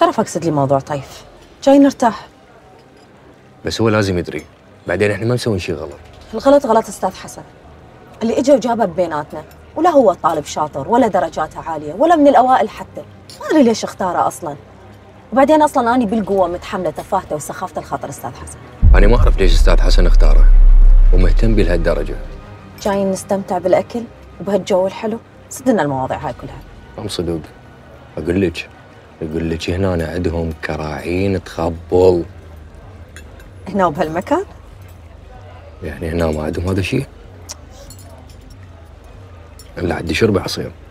شرف اقصد لي موضوع طيف، جاي نرتاح. بس هو لازم يدري، بعدين احنا ما مسوين شيء غلط. الغلط غلط استاذ حسن، اللي اجى وجابه بيناتنا، ولا هو طالب شاطر ولا درجاته عاليه ولا من الاوائل حتى، ما ادري ليش اختاره اصلا. وبعدين اصلا اني بالقوه متحمله تفاهته وسخافه الخاطر استاذ حسن. انا ما اعرف ليش استاذ حسن اختاره ومهتم بي لهالدرجه. جايين نستمتع بالاكل وبهالجو الحلو، صدقنا المواضيع هاي كلها. ام صدق، اقول لك هنا عندهم كراعين تخبل. هنا وبهالمكان؟ يعني هنا ما عندهم هذا الشيء؟ لا عندي شرب عصير.